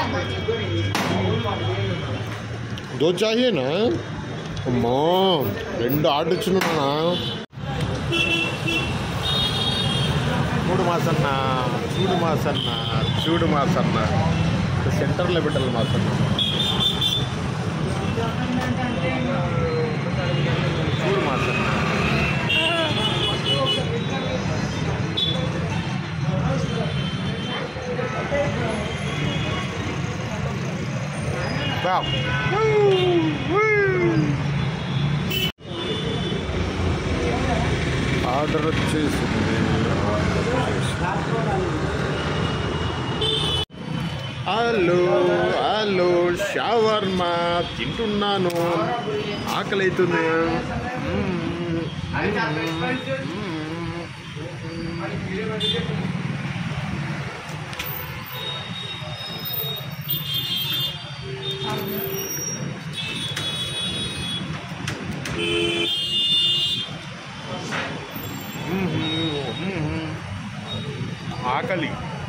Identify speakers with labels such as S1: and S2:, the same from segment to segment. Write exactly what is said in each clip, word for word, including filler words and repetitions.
S1: दो चाहिए ना अम्मा రెండు ఆర్డర్ ఇచ్చున్నా చూడు మాసన్న చూడు మాసన్న చూడు మాసన్న సెంటర్లో పెట్టాలి మాసన్న చూడు మాసన్న ఆర్డర్ వచ్చేసింది హలో హలో షవర్మా తింటున్నాను ఆకలి అవుతుంది ఆకలి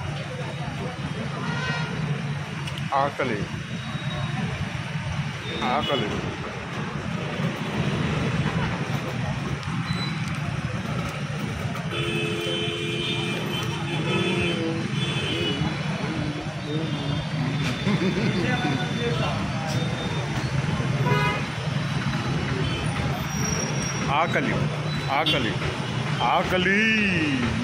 S1: ఆకలి ఆకలి ఆకలి ఆకలి ఆకలి